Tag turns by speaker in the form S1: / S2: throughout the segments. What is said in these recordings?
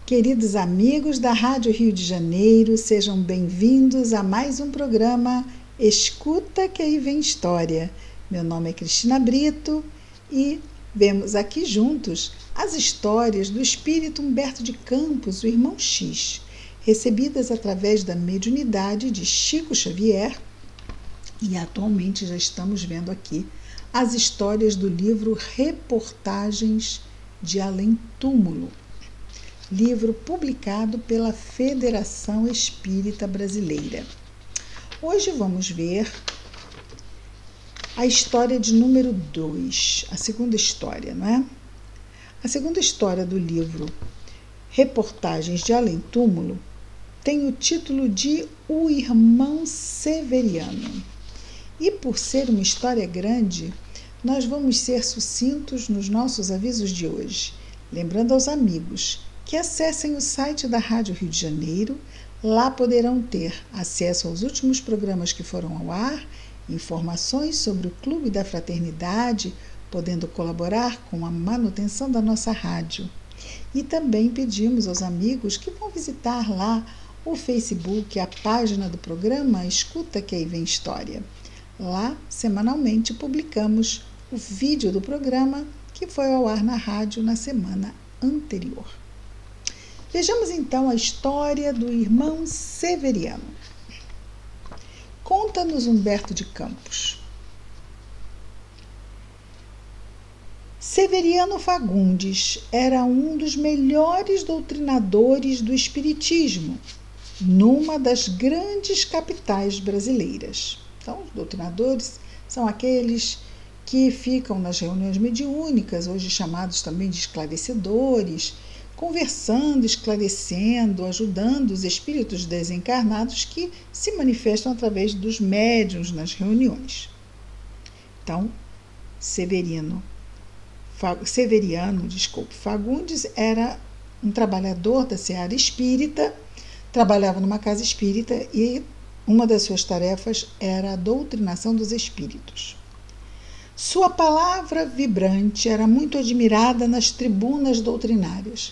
S1: Queridos amigos da Rádio Rio de Janeiro, sejam bem-vindos a mais um programa Escuta que aí vem história. Meu nome é Cristina Brito e vemos aqui juntos as histórias do espírito Humberto de Campos, o irmão X, recebidas através da mediunidade de Chico Xavier, e atualmente já estamos vendo aqui as histórias do livro Reportagens de Além Túmulo, livro publicado pela Federação Espírita Brasileira. Hoje vamos ver a história de número 2, a segunda história, não é? A segunda história do livro Reportagens de Além Túmulo tem o título de O Irmão Severiano. E por ser uma história grande, nós vamos ser sucintos nos nossos avisos de hoje, lembrando aos amigos que acessem o site da Rádio Rio de Janeiro. Lá poderão ter acesso aos últimos programas que foram ao ar, informações sobre o Clube da Fraternidade, podendo colaborar com a manutenção da nossa rádio. E também pedimos aos amigos que vão visitar lá o Facebook, a página do programa Escuta que aí vem história. Lá, semanalmente, publicamos o vídeo do programa que foi ao ar na rádio na semana anterior. Vejamos então a história do irmão Severiano. Conta-nos Humberto de Campos. Severiano Fagundes era um dos melhores doutrinadores do espiritismo, numa das grandes capitais brasileiras. Então, os doutrinadores são aqueles que ficam nas reuniões mediúnicas, hoje chamados também de esclarecedores, conversando, esclarecendo, ajudando os espíritos desencarnados que se manifestam através dos médiuns nas reuniões. Então, Severiano Fagundes era um trabalhador da seara espírita, trabalhava numa casa espírita e uma das suas tarefas era a doutrinação dos espíritos. Sua palavra vibrante era muito admirada nas tribunas doutrinárias.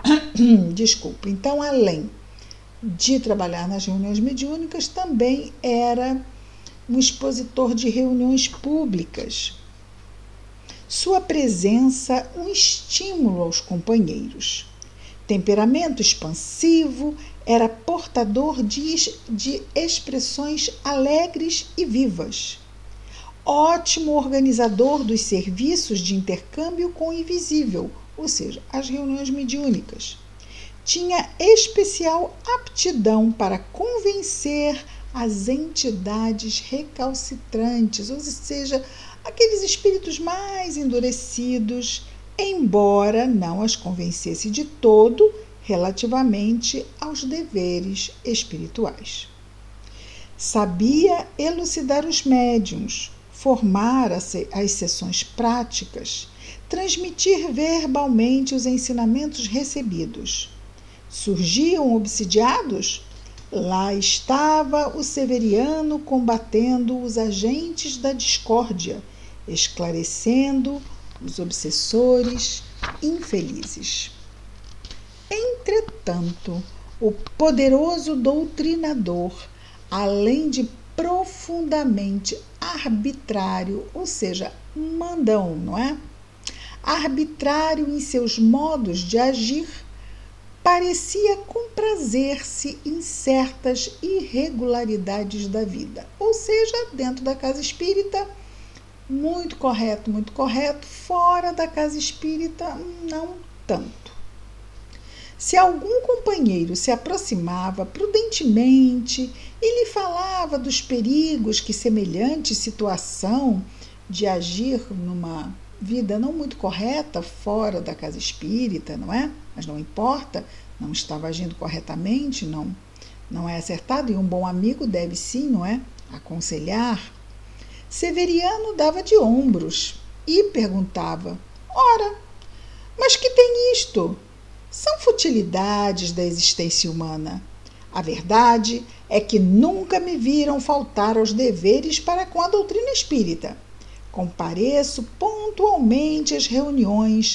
S1: Então, além de trabalhar nas reuniões mediúnicas, também era um expositor de reuniões públicas. Sua presença, um estímulo aos companheiros. Temperamento expansivo, era portador de expressões alegres e vivas. Ótimo organizador dos serviços de intercâmbio com o invisível, ou seja, as reuniões mediúnicas. Tinha especial aptidão para convencer as entidades recalcitrantes, ou seja, aqueles espíritos mais endurecidos, embora não as convencesse de todo relativamente aos deveres espirituais. Sabia elucidar os médiuns, formar as sessões práticas, transmitir verbalmente os ensinamentos recebidos. Surgiam obsidiados? Lá estava o Severiano combatendo os agentes da discórdia, esclarecendo os obsessores infelizes. Entretanto, o poderoso doutrinador, além de profundamente arbitrário, ou seja, mandão, não é? Arbitrário em seus modos de agir, parecia comprazer-se em certas irregularidades da vida. Ou seja, dentro da casa espírita, muito correto, fora da casa espírita, não tanto. Se algum companheiro se aproximava prudentemente e lhe falava dos perigos que semelhante situação de agir numa vida não muito correta fora da casa espírita, não é? Mas não importa, não estava agindo corretamente, não é acertado, e um bom amigo deve sim, não é? Aconselhar. Severiano dava de ombros e perguntava: ora, mas que tem isto? São futilidades da existência humana. A verdade é que nunca me viram faltar aos deveres para com a doutrina espírita. Compareço pontualmente às reuniões,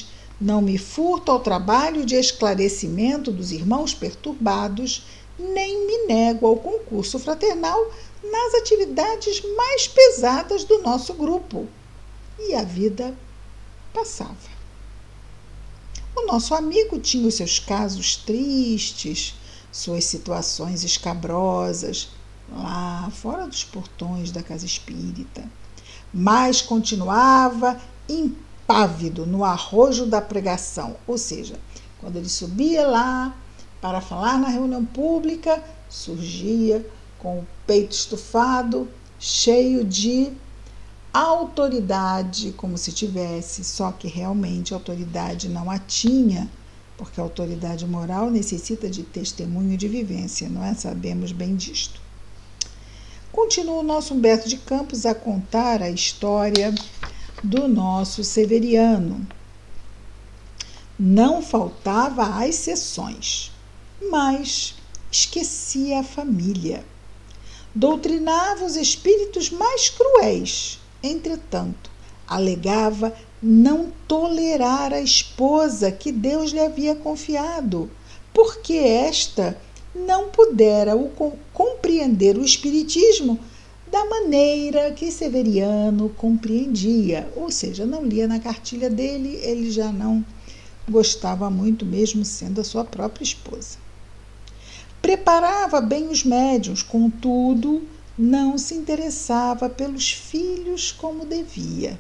S1: Não me furto ao trabalho de esclarecimento dos irmãos perturbados, nem me nego ao concurso fraternal nas atividades mais pesadas do nosso grupo. E a vida passava. O nosso amigo tinha os seus casos tristes, suas situações escabrosas, lá fora dos portões da casa espírita, mas continuava impávido no arrojo da pregação, ou seja, quando ele subia lá para falar na reunião pública, surgia com o peito estufado, cheio de autoridade, como se tivesse, só que realmente a autoridade não a tinha, porque a autoridade moral necessita de testemunho de vivência, não é? Sabemos bem disto. Continua o nosso Humberto de Campos a contar a história do nosso Severiano. Não faltava às sessões, mas esquecia a família. Doutrinava os espíritos mais cruéis. Entretanto, alegava não tolerar a esposa que Deus lhe havia confiado, porque esta não pudera compreender o espiritismo da maneira que Severiano compreendia, ou seja, não lia na cartilha dele, ele já não gostava muito, mesmo sendo a sua própria esposa. Preparava bem os médiuns, contudo, não se interessava pelos filhos como devia.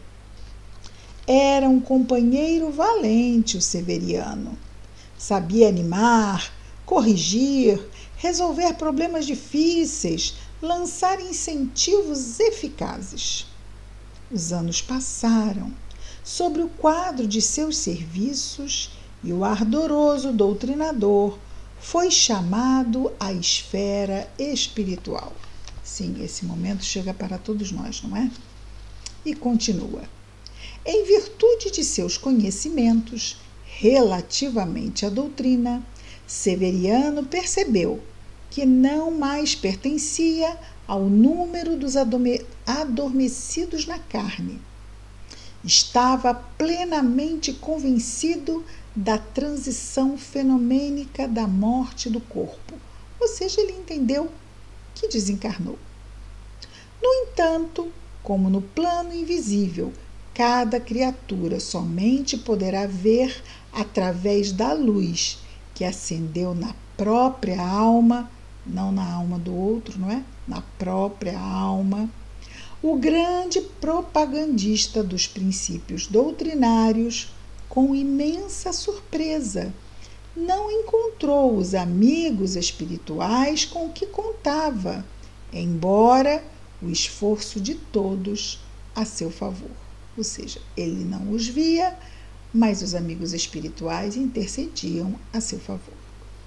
S1: Era um companheiro valente, o Severiano. Sabia animar, corrigir, resolver problemas difíceis, lançar incentivos eficazes. Os anos passaram. Sobre o quadro de seus serviços, e o ardoroso doutrinador foi chamado à esfera espiritual. Sim, esse momento chega para todos nós, não é? E continua. Em virtude de seus conhecimentos relativamente à doutrina, Severiano percebeu que não mais pertencia ao número dos adormecidos na carne. Estava plenamente convencido da transição fenomênica da morte do corpo, ou seja, ele entendeu que desencarnou. No entanto, como no plano invisível, cada criatura somente poderá ver através da luz que acendeu na própria alma, não na alma do outro, não é? Na própria alma. O grande propagandista dos princípios doutrinários, com imensa surpresa, não encontrou os amigos espirituais com que contava, embora o esforço de todos a seu favor. Ou seja, ele não os via, mas os amigos espirituais intercediam a seu favor.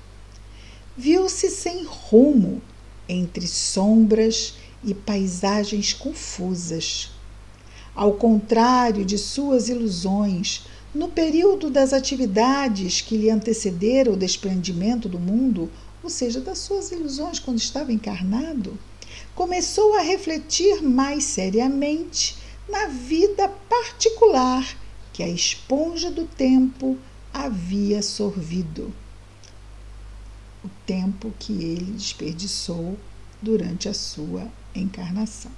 S1: Viu-se sem rumo, entre sombras e paisagens confusas. Ao contrário de suas ilusões, no período das atividades que lhe antecederam o desprendimento do mundo, ou seja, das suas ilusões quando estava encarnado, começou a refletir mais seriamente na vida particular que a esponja do tempo havia sorvido. O tempo que ele desperdiçou durante a sua encarnação.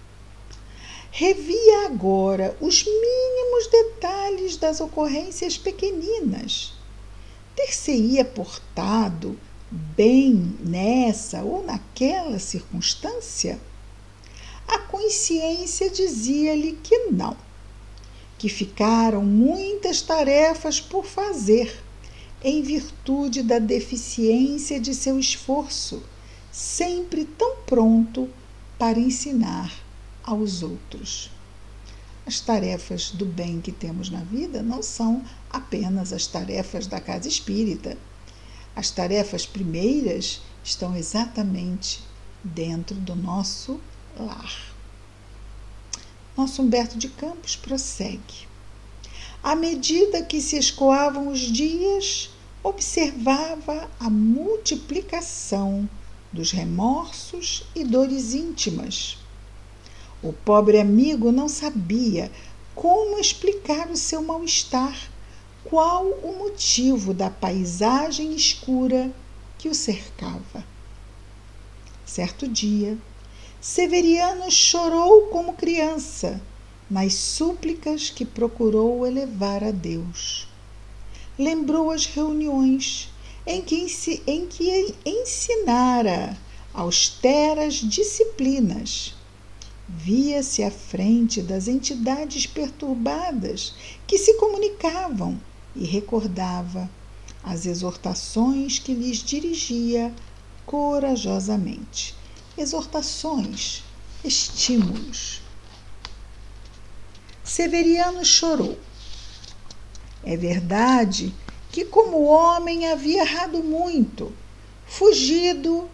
S1: Revia agora os mínimos detalhes das ocorrências pequeninas. Ter-se-ia portado bem nessa ou naquela circunstância? A consciência dizia-lhe que não, que ficaram muitas tarefas por fazer, em virtude da deficiência de seu esforço, sempre tão pronto para ensinar aos outros. As tarefas do bem que temos na vida não são apenas as tarefas da casa espírita. As tarefas primeiras estão exatamente dentro do nosso lar. Nosso Humberto de Campos prossegue. À medida que se escoavam os dias, observava a multiplicação dos remorsos e dores íntimas. O pobre amigo não sabia como explicar o seu mal-estar, qual o motivo da paisagem escura que o cercava. Certo dia, Severiano chorou como criança nas súplicas que procurou elevar a Deus. Lembrou as reuniões em que ensinara austeras disciplinas. Via-se à frente das entidades perturbadas que se comunicavam e recordava as exortações que lhes dirigia corajosamente. Exortações, estímulos. Severiano chorou. É verdade que, como homem, havia errado muito, fugindo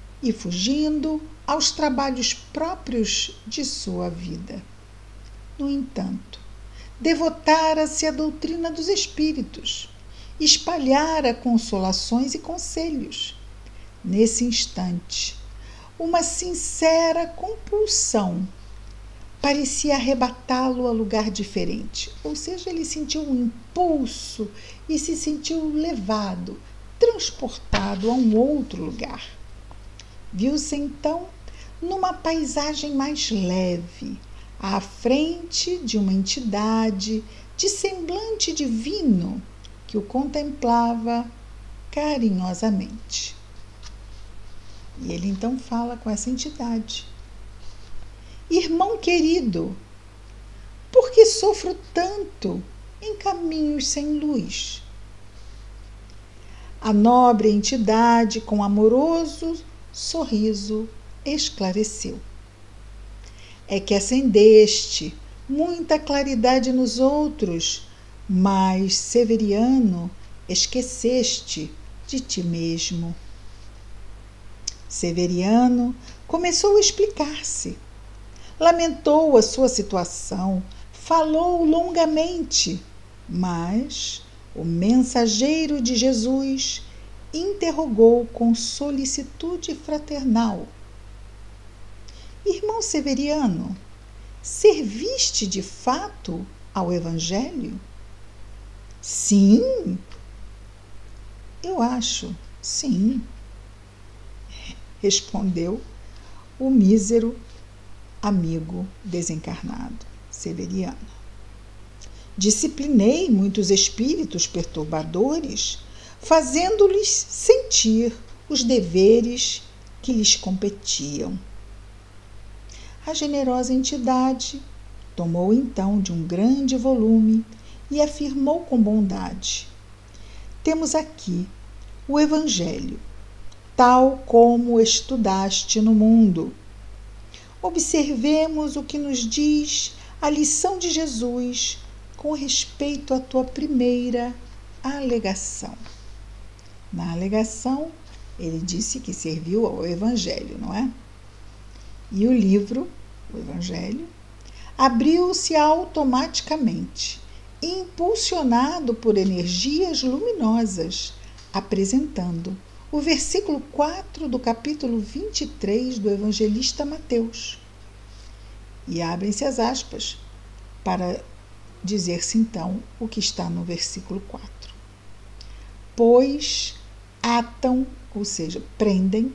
S1: aos trabalhos próprios de sua vida. No entanto, devotara-se à doutrina dos espíritos, espalhara consolações e conselhos. Nesse instante, uma sincera compulsão parecia arrebatá-lo a lugar diferente, ou seja, ele sentiu um impulso e se sentiu levado, transportado a um outro lugar. Viu-se então numa paisagem mais leve, à frente de uma entidade de semblante divino que o contemplava carinhosamente. E ele então fala com essa entidade: irmão querido, por que sofro tanto em caminhos sem luz? A nobre entidade, com amoroso sorriso, esclareceu: é que acendeste muita claridade nos outros, mas, Severiano, esqueceste de ti mesmo. Severiano começou a explicar-se. Lamentou a sua situação, falou longamente, mas o mensageiro de Jesus interrogou com solicitude fraternal: irmão Severiano, serviste de fato ao Evangelho? Sim, eu acho, sim, respondeu o mísero amigo desencarnado, Severiano. Disciplinei muitos espíritos perturbadores, fazendo-lhes sentir os deveres que lhes competiam. A generosa entidade tomou então de um grande volume e afirmou com bondade: temos aqui o Evangelho, tal como o estudaste no mundo. Observemos o que nos diz a lição de Jesus com respeito à tua primeira alegação. Na alegação, ele disse que serviu ao Evangelho, não é? E o livro, o Evangelho, abriu-se automaticamente, impulsionado por energias luminosas, apresentando o versículo 4 do capítulo 23 do evangelista Mateus. E abrem-se as aspas para dizer-se então o que está no versículo 4. Pois atam, ou seja, prendem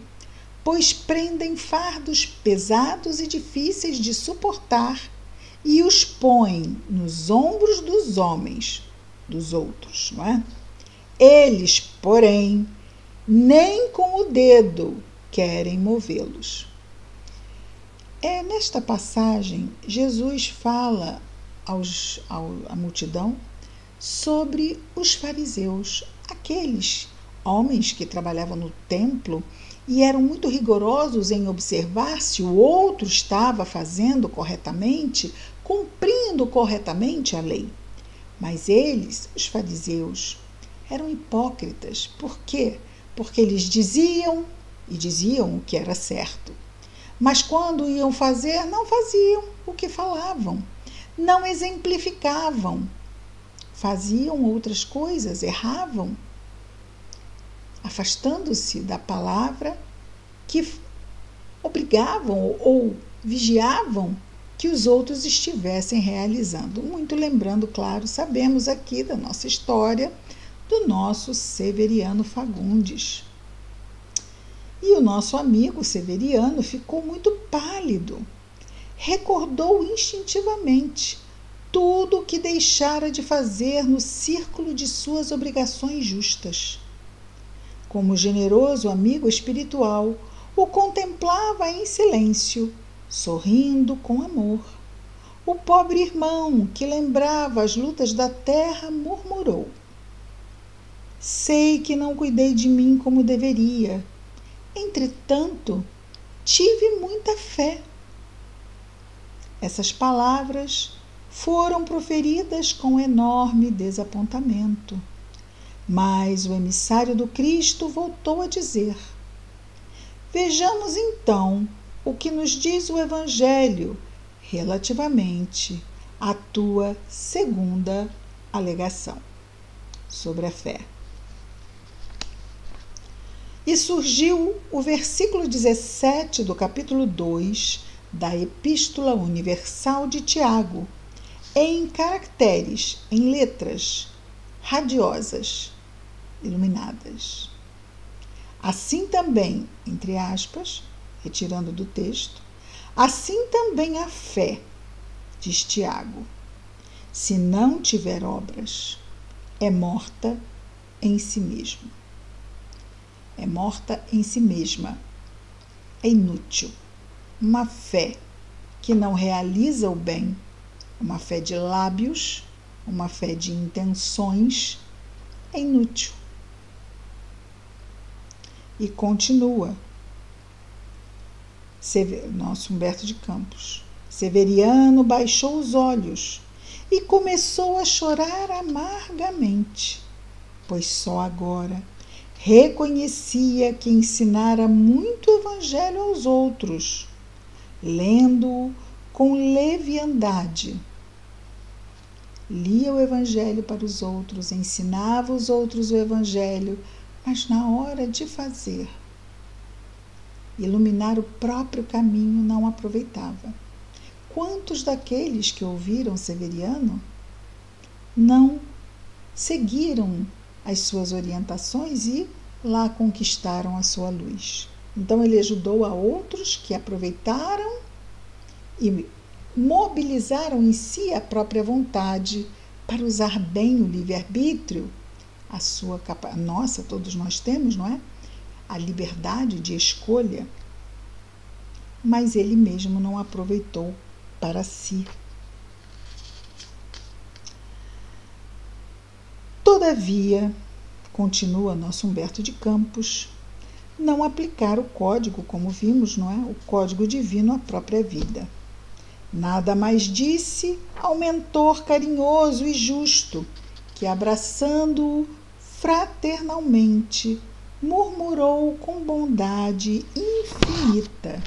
S1: fardos pesados e difíceis de suportar e os põem nos ombros dos homens, dos outros, não é? Eles, porém, nem com o dedo querem movê-los. Nesta passagem, Jesus fala à multidão sobre os fariseus, aqueles homens que trabalhavam no templo e eram muito rigorosos em observar se o outro estava fazendo corretamente, cumprindo corretamente a lei. Mas eles, os fariseus, eram hipócritas. Por quê? Porque eles diziam o que era certo. Mas quando iam fazer, não faziam o que falavam. Não exemplificavam. Faziam outras coisas, erravam, afastando-se da palavra que obrigavam ou vigiavam que os outros estivessem realizando. Muito lembrando, claro, sabemos aqui da nossa história do nosso Severiano Fagundes. E o nosso amigo Severiano ficou muito pálido. Recordou instintivamente tudo o que deixara de fazer no círculo de suas obrigações justas. Como generoso amigo espiritual, o contemplava em silêncio, sorrindo com amor. O pobre irmão, que lembrava as lutas da terra, murmurou: sei que não cuidei de mim como deveria. Entretanto, tive muita fé. Essas palavras foram proferidas com enorme desapontamento. Mas o emissário do Cristo voltou a dizer: vejamos então o que nos diz o Evangelho relativamente à tua segunda alegação sobre a fé. E surgiu o versículo 17 do capítulo 2 da Epístola Universal de Tiago, em caracteres, em letras radiosas, iluminadas. Assim também, entre aspas, retirando do texto, assim também a fé, diz Tiago, se não tiver obras, é morta em si mesma. É morta em si mesma, é inútil. Uma fé que não realiza o bem, uma fé de lábios, uma fé de intenções, é inútil. E continua, nosso Humberto de Campos. Severiano baixou os olhos e começou a chorar amargamente, pois só agora reconhecia que ensinara muito o Evangelho aos outros, lendo-o com leviandade. Lia o Evangelho para os outros, ensinava os outros o Evangelho, mas na hora de fazer, iluminar o próprio caminho, não aproveitava. Quantos daqueles que ouviram Severiano não seguiram as suas orientações e lá conquistaram a sua luz? Então ele ajudou a outros que aproveitaram e mobilizaram em si a própria vontade para usar bem o livre-arbítrio, a sua nossa, todos nós temos, não é? A liberdade de escolha, mas ele mesmo não aproveitou para si. Todavia, continua nosso Humberto de Campos, não aplicar o código, como vimos, não é? O código divino à própria vida. Nada mais disse ao mentor carinhoso e justo, que, abraçando-o fraternalmente, murmurou com bondade infinita: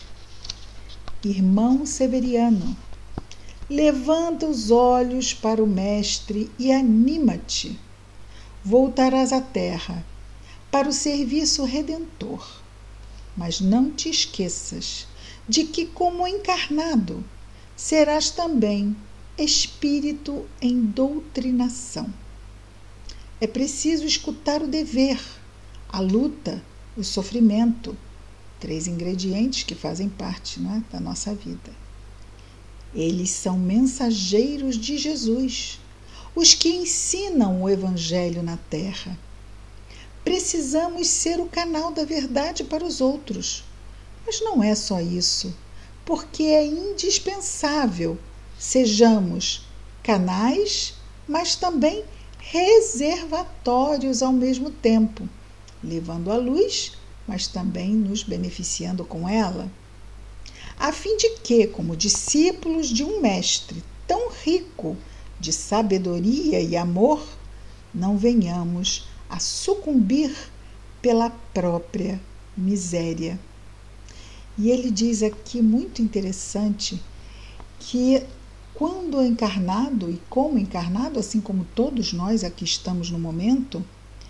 S1: irmão Severiano, levanta os olhos para o Mestre e anima-te. Voltarás à terra para o serviço redentor, mas não te esqueças de que, como encarnado, serás também espírito em doutrinação. É preciso escutar o dever, a luta, o sofrimento, 3 ingredientes que fazem parte, não é, da nossa vida. Eles são mensageiros de Jesus, os que ensinam o Evangelho na terra. Precisamos ser o canal da verdade para os outros. Mas não é só isso, porque é indispensável sejamos canais, mas também reservatórios ao mesmo tempo, levando a luz, mas também nos beneficiando com ela, a fim de que, como discípulos de um mestre tão rico de sabedoria e amor, não venhamos a sucumbir pela própria miséria. E ele diz aqui, muito interessante, que quando encarnado e como encarnado, assim como todos nós aqui estamos no momento,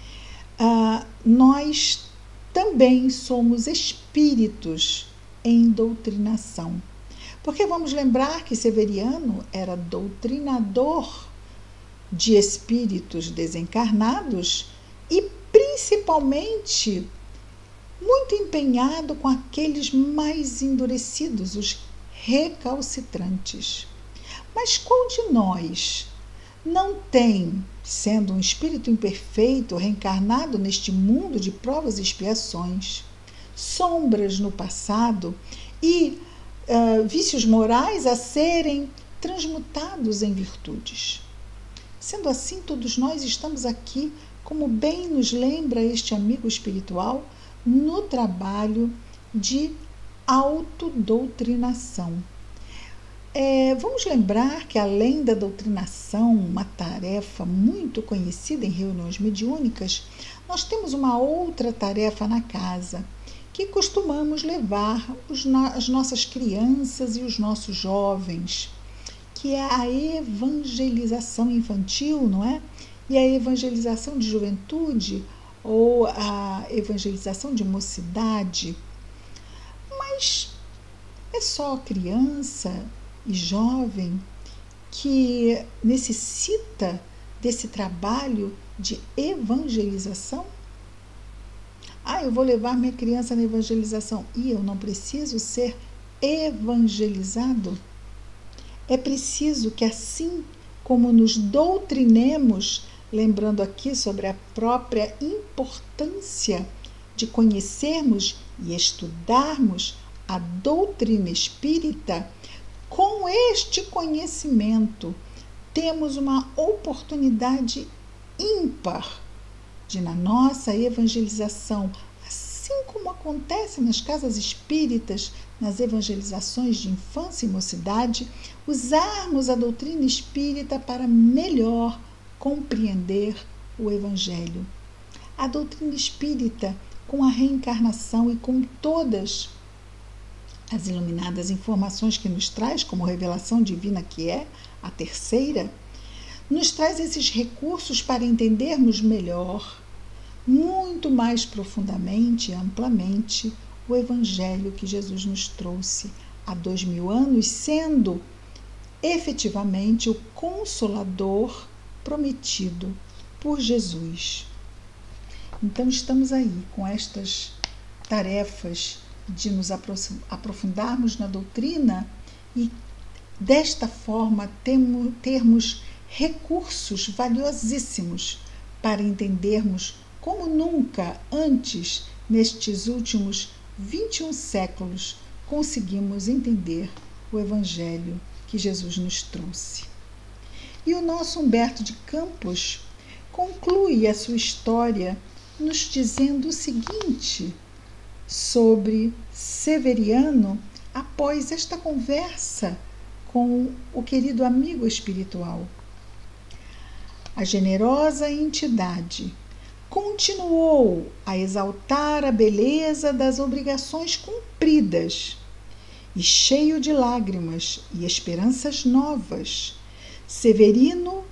S1: nós também somos espíritos em doutrinação. Porque vamos lembrar que Severiano era doutrinador de espíritos desencarnados e principalmente muito empenhado com aqueles mais endurecidos, os recalcitrantes. Mas qual de nós não tem, sendo um espírito imperfeito, reencarnado neste mundo de provas e expiações, sombras no passado e vícios morais a serem transmutados em virtudes? Sendo assim, todos nós estamos aqui, como bem nos lembra este amigo espiritual, no trabalho de autodoutrinação. Vamos lembrar que, além da doutrinação, uma tarefa muito conhecida em reuniões mediúnicas, nós temos uma outra tarefa na casa, que costumamos levar as nossas crianças e os nossos jovens, que é a evangelização infantil, não é? E a evangelização de juventude, ou a evangelização de mocidade. Mas é só criança e jovem que necessita desse trabalho de evangelização? Eu vou levar minha criança na evangelização e eu não preciso ser evangelizado? É preciso que, assim como nos doutrinemos, lembrando aqui sobre a própria importância de conhecermos e estudarmos a doutrina espírita, com este conhecimento temos uma oportunidade ímpar de, na nossa evangelização, assim como acontece nas casas espíritas, nas evangelizações de infância e mocidade, usarmos a doutrina espírita para melhor compreender o Evangelho. A doutrina espírita, com a reencarnação e com todas as iluminadas informações que nos traz, como revelação divina que é a terceira, nos traz esses recursos para entendermos melhor, muito mais profundamente e amplamente, o Evangelho que Jesus nos trouxe há 2000 anos, sendo efetivamente o Consolador prometido por Jesus. Então estamos aí com estas tarefas de nos aprofundarmos na doutrina e desta forma termos recursos valiosíssimos para entendermos como nunca antes, nestes últimos 21 séculos, conseguimos entender o Evangelho que Jesus nos trouxe. E o nosso Humberto de Campos conclui a sua história nos dizendo o seguinte sobre Severiano após esta conversa com o querido amigo espiritual. A generosa entidade continuou a exaltar a beleza das obrigações cumpridas e, cheio de lágrimas e esperanças novas, Severiano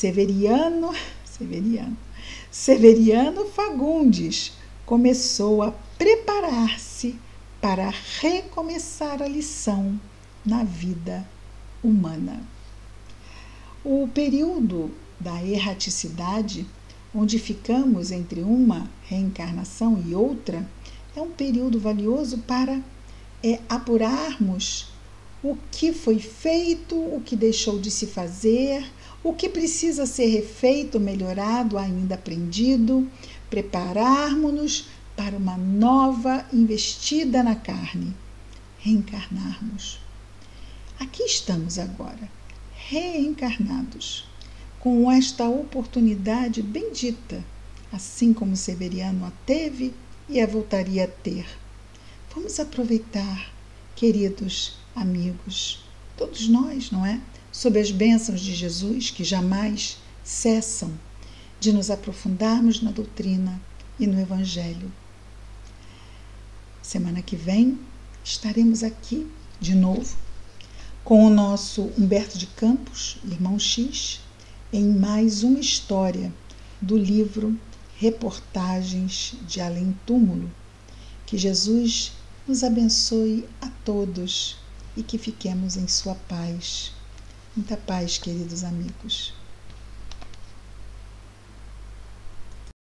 S1: Fagundes começou a preparar-se para recomeçar a lição na vida humana. O período da erraticidade, onde ficamos entre uma reencarnação e outra, é um período valioso para apurarmos o que foi feito, o que deixou de se fazer, o que precisa ser refeito, melhorado, ainda aprendido, prepararmos-nos para uma nova investida na carne, reencarnarmos. Aqui estamos agora, reencarnados, com esta oportunidade bendita, assim como Severiano a teve e a voltaria a ter. Vamos aproveitar, queridos amigos, todos nós, não é? Sob as bênçãos de Jesus, que jamais cessam de nos aprofundarmos na doutrina e no Evangelho. Semana que vem estaremos aqui de novo com o nosso Humberto de Campos, Irmão X, em mais uma história do livro Reportagens de Além Túmulo. Que Jesus nos abençoe a todos e que fiquemos em sua paz. Muita paz, queridos amigos.